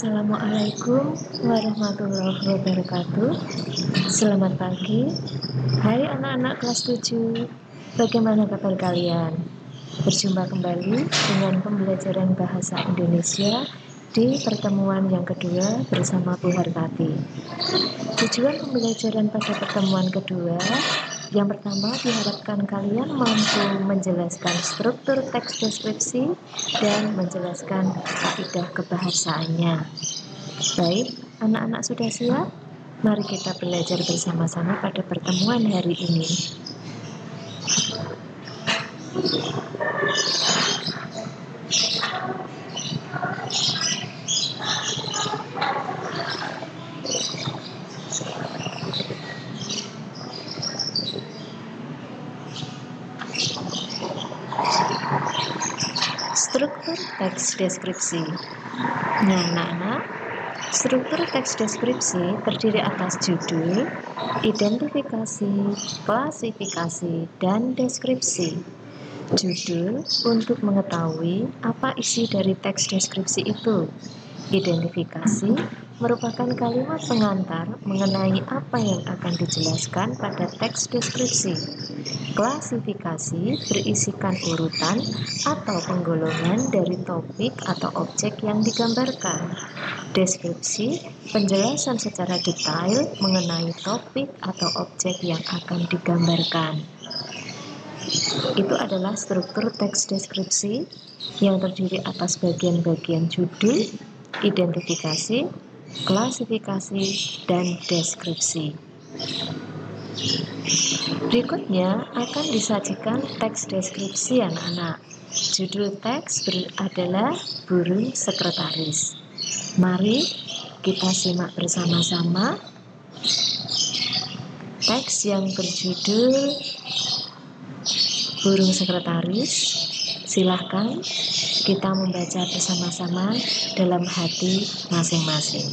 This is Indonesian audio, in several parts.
Assalamualaikum warahmatullahi wabarakatuh. Selamat pagi. Hai anak-anak kelas 7. Bagaimana kabar kalian? Berjumpa kembali dengan pembelajaran bahasa Indonesia di pertemuan yang kedua bersama Bu Hartati. Tujuan pembelajaran pada pertemuan kedua, yang pertama diharapkan kalian mampu menjelaskan struktur teks deskripsi dan menjelaskan kaidah kebahasaannya. Baik, anak-anak sudah siap? Mari kita belajar bersama-sama pada pertemuan hari ini. Struktur teks deskripsi. Nah, anak-anak, struktur teks deskripsi terdiri atas judul, identifikasi, klasifikasi, dan deskripsi. Judul untuk mengetahui apa isi dari teks deskripsi itu. Identifikasi merupakan kalimat pengantar mengenai apa yang akan dijelaskan pada teks deskripsi. Klasifikasi berisikan urutan atau penggolongan dari topik atau objek yang digambarkan. Deskripsi penjelasan secara detail mengenai topik atau objek yang akan digambarkan. Itu adalah struktur teks deskripsi yang terdiri atas bagian-bagian judul, identifikasi, klasifikasi, dan deskripsi. Berikutnya akan disajikan teks deskripsi anak-anak. Judul teks adalah burung sekretaris. Mari kita simak bersama-sama teks yang berjudul burung sekretaris. Silahkan kita membaca bersama-sama dalam hati masing-masing.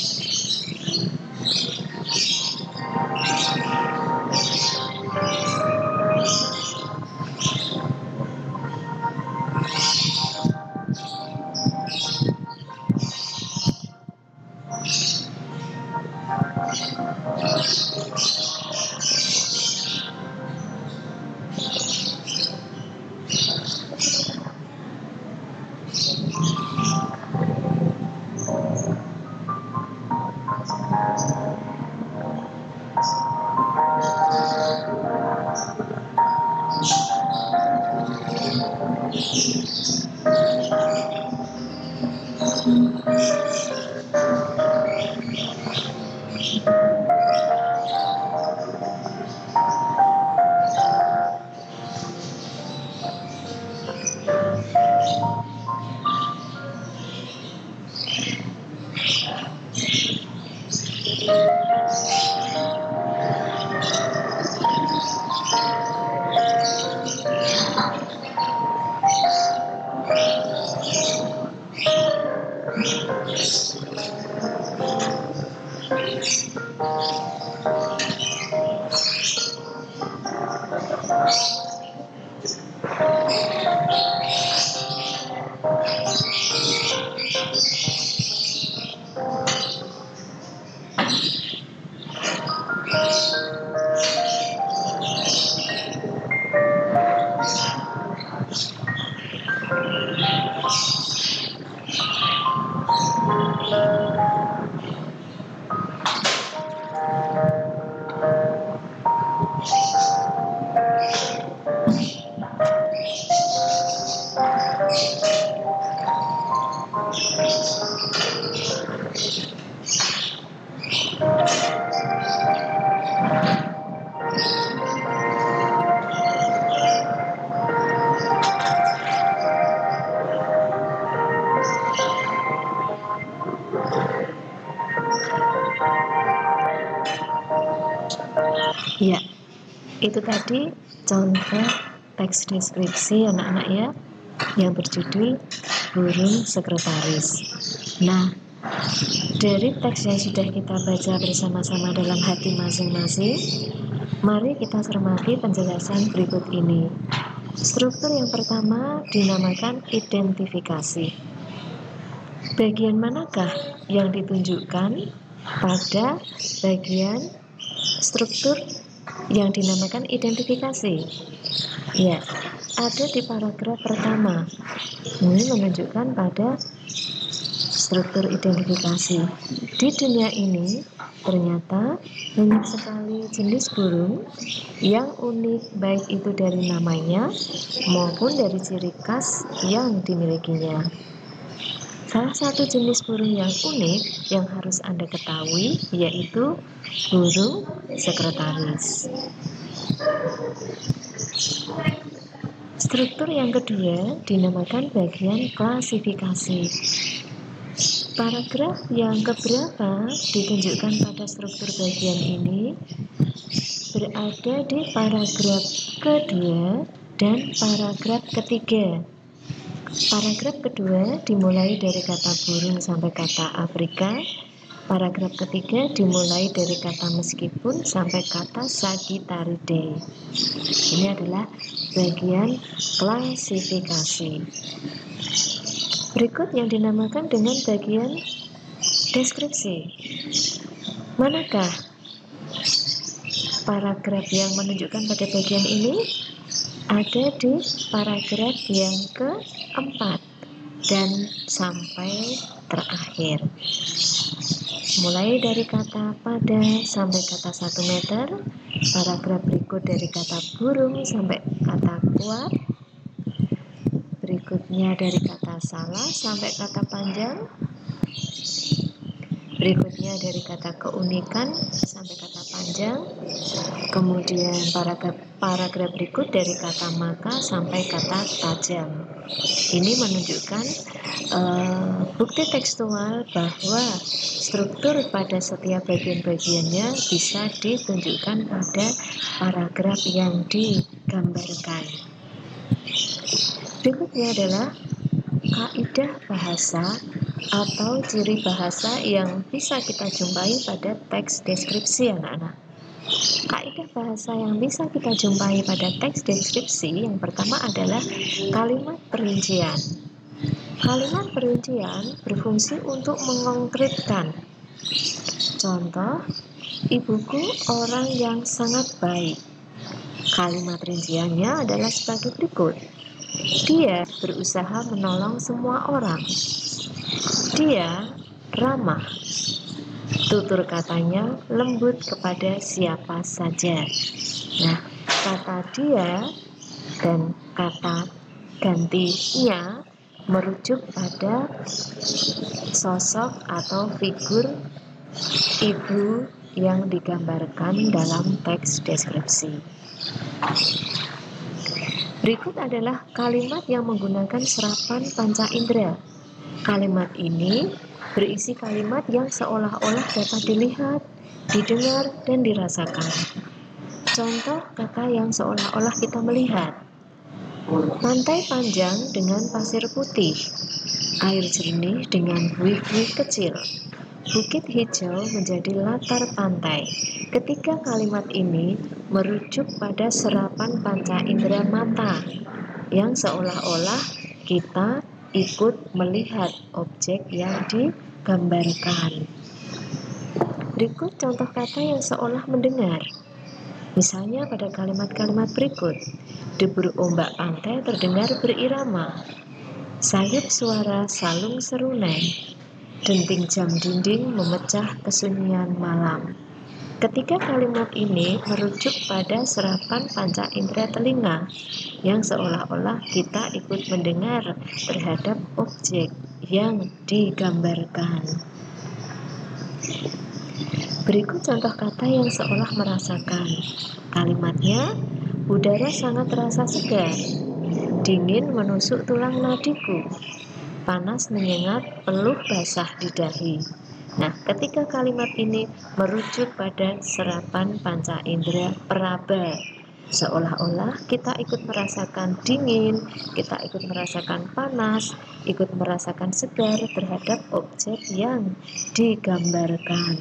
Ya, itu tadi contoh teks deskripsi anak-anak ya, yang berjudul burung sekretaris. Nah, dari teks yang sudah kita baca bersama-sama dalam hati masing-masing, mari kita cermati penjelasan berikut ini. Struktur yang pertama dinamakan identifikasi. Bagian manakah yang ditunjukkan pada bagian struktur yang dinamakan identifikasi? Ya, ada di paragraf pertama. Ini menunjukkan pada struktur identifikasi. Di dunia ini ternyata banyak sekali jenis burung yang unik, baik itu dari namanya maupun dari ciri khas yang dimilikinya. Salah satu jenis burung yang unik yang harus Anda ketahui yaitu burung sekretaris. Struktur yang kedua dinamakan bagian klasifikasi. Paragraf yang keberapa ditunjukkan pada struktur bagian ini berada di paragraf kedua dan paragraf ketiga. Paragraf kedua dimulai dari kata burung sampai kata Afrika. Paragraf ketiga dimulai dari kata meskipun sampai kata Sagittaridae. Ini adalah bagian klasifikasi. Berikut yang dinamakan dengan bagian deskripsi. Manakah paragraf yang menunjukkan pada bagian ini? Ada di paragraf yang keempat dan sampai terakhir. Mulai dari kata pada sampai kata 1 meter, paragraf berikut dari kata burung sampai kata kuat, berikutnya dari kata salah sampai kata panjang, berikutnya dari kata keunikan sampai kata panjang, kemudian paragraf berikut dari kata maka sampai kata tajam. Ini menunjukkan bukti tekstual bahwa struktur pada setiap bagian-bagiannya bisa ditunjukkan pada paragraf yang digambarkan. Berikutnya adalah kaidah bahasa atau ciri bahasa yang bisa kita jumpai pada teks deskripsi, anak-anak. Kaidah bahasa yang bisa kita jumpai pada teks deskripsi yang pertama adalah kalimat perincian. Kalimat perincian berfungsi untuk mengkonkretkan. Contoh, ibuku orang yang sangat baik. Kalimat rinciannya adalah sebagai berikut. Dia berusaha menolong semua orang. Dia ramah. Tutur katanya lembut kepada siapa saja. Nah, kata dia dan kata gantinya merujuk pada sosok atau figur ibu yang digambarkan dalam teks deskripsi. Berikut adalah kalimat yang menggunakan serapan panca indera. Kalimat ini berisi kalimat yang seolah-olah dapat dilihat, didengar, dan dirasakan. Contoh kata yang seolah-olah kita melihat. Pantai panjang dengan pasir putih, air jernih dengan buih-buih kecil. Bukit hijau menjadi latar pantai. Ketiga kalimat ini merujuk pada serapan panca indera mata yang seolah-olah kita ikut melihat objek yang digambarkan. Berikut contoh kata yang seolah mendengar. Misalnya pada kalimat-kalimat berikut. Debur ombak pantai terdengar berirama. Sayup suara salung serunai. Denting jam dinding memecah kesunyian malam. Ketiga kalimat ini merujuk pada serapan panca indera telinga yang seolah-olah kita ikut mendengar terhadap objek yang digambarkan. Berikut contoh kata yang seolah merasakan. Kalimatnya, udara sangat terasa segar. Dingin menusuk tulang nadiku. Panas menyengat peluh basah di dahi. Nah, ketiga kalimat ini merujuk pada serapan panca indera peraba. Seolah-olah kita ikut merasakan dingin, kita ikut merasakan panas, ikut merasakan segar terhadap objek yang digambarkan.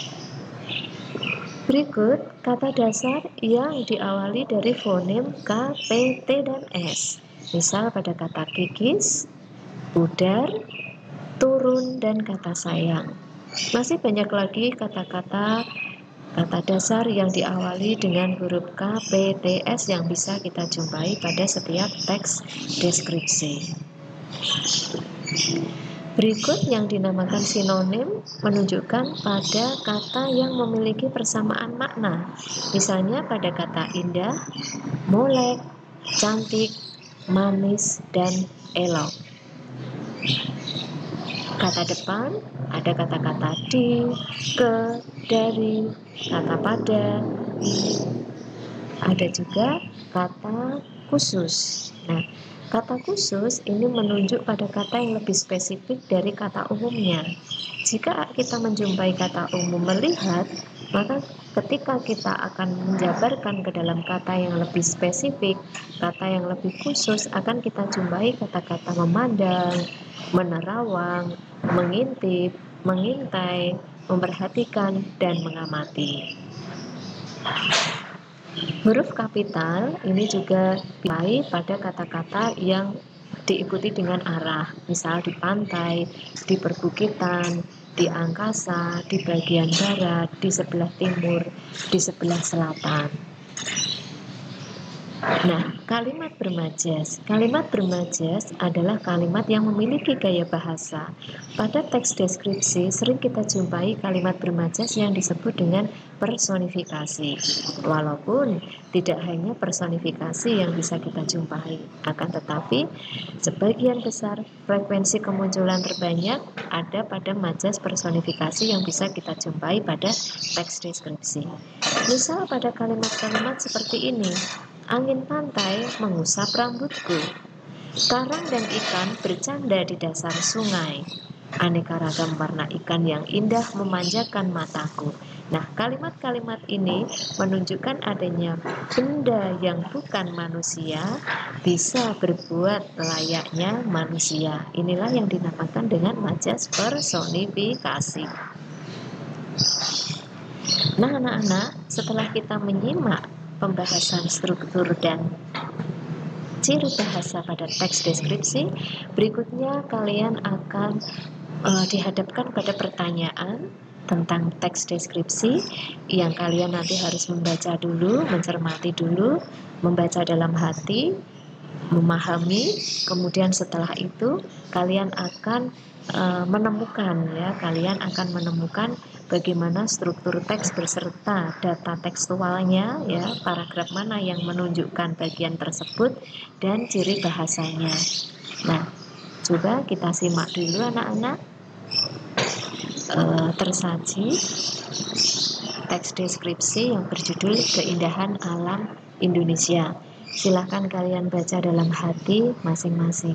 Berikut kata dasar yang diawali dari fonem K, P, T, dan S. Misal pada kata kikis, pudar, turun, dan kata sayang. Masih banyak lagi kata-kata dasar yang diawali dengan huruf K, P, T, S yang bisa kita jumpai pada setiap teks deskripsi. Berikut yang dinamakan sinonim menunjukkan pada kata yang memiliki persamaan makna. Misalnya pada kata indah, molek, cantik, manis, dan elok. Kata depan ada kata-kata di, ke, dari, kata pada. Ada juga kata khusus. Nah, kata khusus ini menunjuk pada kata yang lebih spesifik dari kata umumnya. Jika kita menjumpai kata umum melihat, maka ketika kita akan menjabarkan ke dalam kata yang lebih spesifik, kata yang lebih khusus, akan kita jumpai kata-kata memandang, menerawang, mengintip, mengintai, memperhatikan, dan mengamati. Huruf kapital ini juga dimulai pada kata-kata yang diikuti dengan arah, misal di pantai, di perbukitan, di angkasa, di bagian barat, di sebelah timur, di sebelah selatan. Nah, kalimat bermajas. Kalimat bermajas adalah kalimat yang memiliki gaya bahasa. Pada teks deskripsi sering kita jumpai kalimat bermajas yang disebut dengan personifikasi. Walaupun tidak hanya personifikasi yang bisa kita jumpai, akan tetapi sebagian besar frekuensi kemunculan terbanyak ada pada majas personifikasi yang bisa kita jumpai pada teks deskripsi. Misal pada kalimat-kalimat seperti ini: angin pantai mengusap rambutku. Karang dan ikan bercanda di dasar sungai. Aneka ragam warna ikan yang indah memanjakan mataku. Nah, kalimat-kalimat ini menunjukkan adanya benda yang bukan manusia bisa berbuat layaknya manusia. Inilah yang dinamakan dengan majas personifikasi. Nah, anak-anak, setelah kita menyimak pembahasan struktur dan ciri bahasa pada teks deskripsi, berikutnya kalian akan dihadapkan pada pertanyaan tentang teks deskripsi yang kalian nanti harus membaca dulu, mencermati dulu, membaca dalam hati, memahami, kemudian setelah itu kalian akan menemukan bagaimana struktur teks beserta data tekstualnya, ya, paragraf mana yang menunjukkan bagian tersebut dan ciri bahasanya. Nah, coba kita simak dulu anak-anak. Tersaji teks deskripsi yang berjudul Keindahan Alam Indonesia. Silahkan kalian baca dalam hati masing-masing.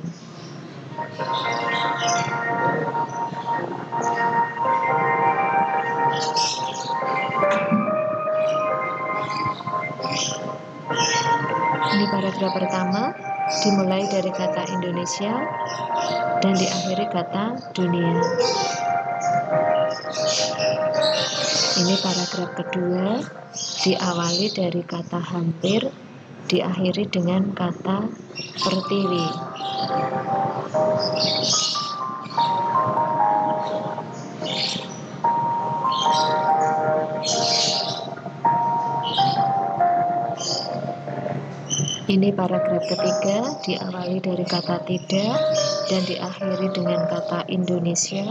Ini paragraf pertama, dimulai dari kata Indonesia dan diakhiri kata dunia. Ini paragraf kedua, diawali dari kata hampir, diakhiri dengan kata pertiwi. Ini paragraf ketiga, diawali dari kata tidak dan diakhiri dengan kata Indonesia.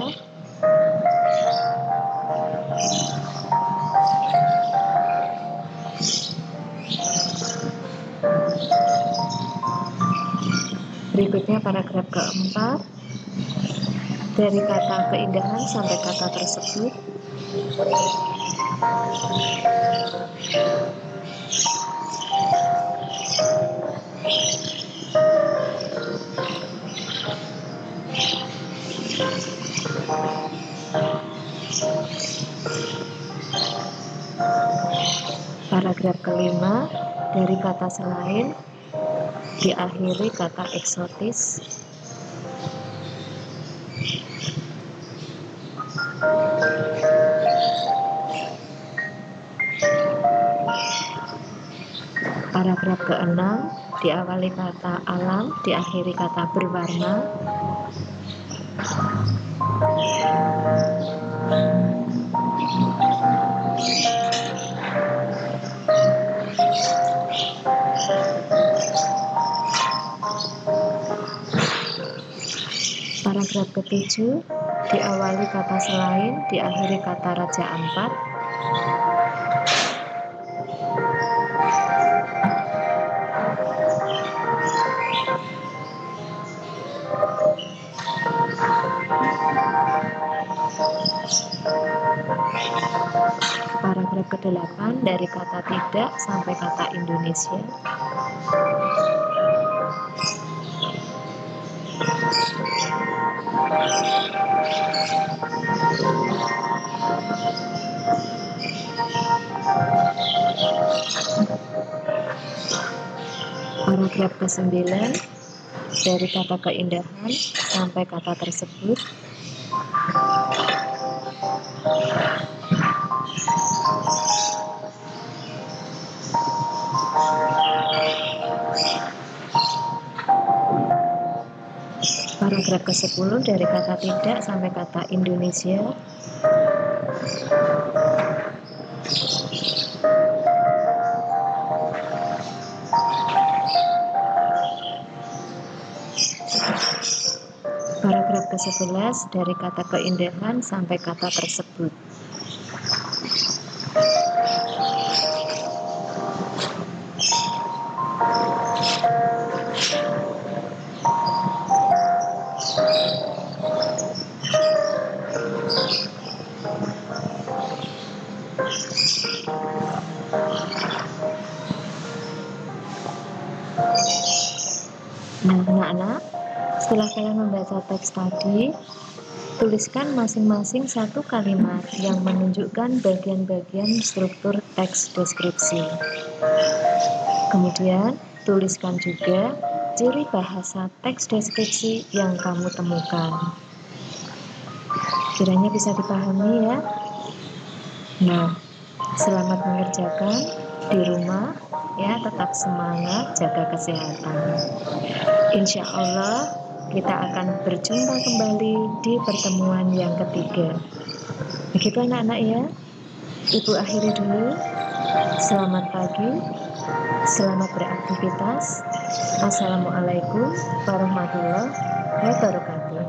Berikutnya paragraf keempat, dari kata keindahan sampai kata tersebut. Paragraf kelima, dari kata selain diakhiri kata eksotis. Paragraf keenam, diawali kata alam, diakhiri kata berwarna. Paragraf ke-7 diawali kata selain, diakhiri kata raja ampat. Paragraf ke-8 dari kata tidak sampai kata Indonesia. Paragraf ke-9 dari kata keindahan sampai kata tersebut. Paragraf ke-10 dari kata tidak sampai kata Indonesia. Paragraf ke-11 dari kata keindahan sampai kata tersebut. Nah, anak-anak, setelah kalian membaca teks tadi, tuliskan masing-masing satu kalimat yang menunjukkan bagian-bagian struktur teks deskripsi. Kemudian, tuliskan juga ciri bahasa teks deskripsi yang kamu temukan. Kiranya bisa dipahami ya. Nah, selamat mengerjakan di rumah ya, tetap semangat, jaga kesehatan. Insya Allah kita akan berjumpa kembali di pertemuan yang ketiga. Begitu anak-anak ya. Ibu akhiri dulu. Selamat pagi, selamat beraktivitas. Assalamualaikum warahmatullahi wabarakatuh.